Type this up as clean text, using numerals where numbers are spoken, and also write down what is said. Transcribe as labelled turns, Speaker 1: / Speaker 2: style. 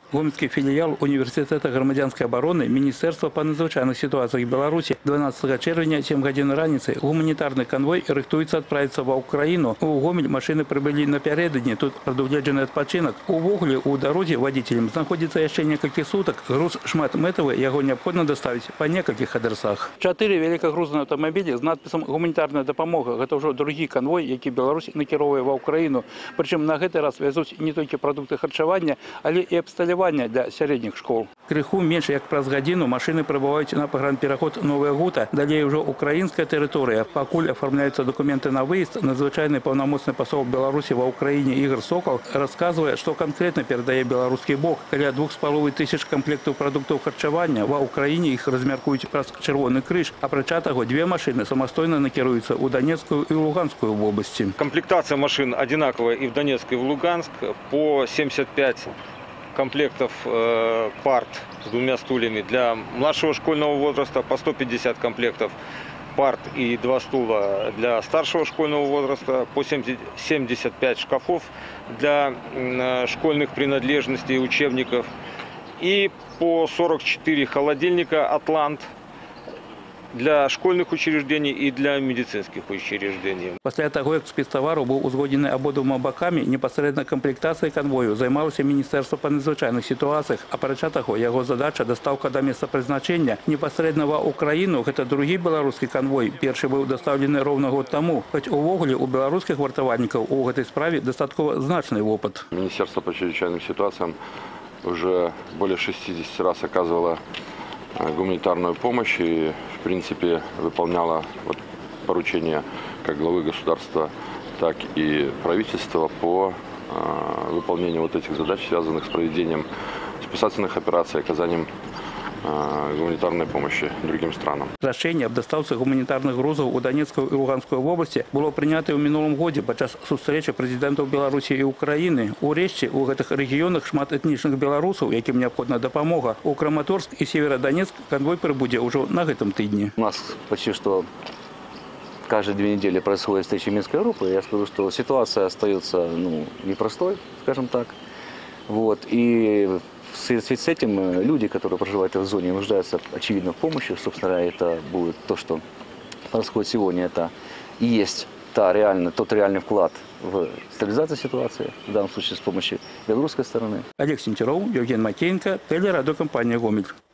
Speaker 1: Гомельский филиал Университета громадянской обороны Министерства по надзвычайных ситуациях Беларуси 12 червня 7 годин раніцы гуманитарный конвой рыхтуецца отправиться в Украину. У Гомель машины прибыли напередодні, тут прадугледжаны адпачынак. Увогуле у дороге водителям знаходится еще несколько суток. Груз шматметавы, его необходимо доставить по нескольких адресах. 4 великогрузные автомобили с надписом «Гуманитарная допомога». Это уже другий конвой, який Беларусь накіровує в Украину. Причем на этот раз везут не только продукты харчевания, але и обсталявання для средних школ. Крыху меньше як праз гадзіну машины прибывают на пагранпераход Новая Гута. Далее уже украинская территория. Покуль оформляются документы на выезд, надзвычайный полномочный посол Беларуси в Украине Игорь Сокол рассказывает, что конкретно передает белорусский бок. Каля 2500 комплектов продуктов харчевания в Украине их размеркуют праз Червоный крыж. Апрача того, 2 машины самостойно накируются у Донецкую и Луганскую в области.
Speaker 2: Комплектация машин одинаковая и в Донецк, и в Луганск. По 75 комплектов парт с 2 стульями для младшего школьного возраста, по 150 комплектов парт и 2 стула для старшего школьного возраста, по 75 шкафов для школьных принадлежностей и учебников и по 44 холодильника «Атлант» для школьных учреждений и для медицинских учреждений.
Speaker 1: После того, как спецтовару был узгодены обоими боками, непосредственно комплектацией конвою займалось Министерство по надзвычайных ситуациях. Апрача того, его задача доставка до места призначения непосредственно в Украину. Это другий белорусский конвой. Первый был доставлен ровно год тому. Хоть увогуле у белорусских вартовальников у этой справе достаточно значный опыт.
Speaker 3: Министерство по чрезвычайным ситуациям уже более 60 раз оказывало гуманитарную помощь и, в принципе, выполняла поручения как главы государства, так и правительства по выполнению этих задач, связанных с проведением спасательных операций, оказанием гуманитарной помощи другим странам.
Speaker 1: Решение об доставке гуманитарных грузов у Донецкую и Луганскую в области было принято в минулом году подчас встречи президентов Беларуси и Украины. У решті у этих регионах шмат этничных белорусов, яким необходима допомога. У Краматорск и Северодонецк конвой прибуде уже на этом тыдне.
Speaker 4: У нас почти что каждые 2 недели происходит встреча Минской группы. Я скажу, что ситуация остается непростой, скажем так. И в связи с этим люди, которые проживают в зоне, нуждаются, очевидно, в помощи. Собственно говоря, это будет то, что происходит сегодня. Это и есть тот реальный вклад в стабилизацию ситуации, в данном случае с помощью белорусской стороны.
Speaker 1: Олег Сентеров, Евген Макеенко, телерадиокомпания «Гомель».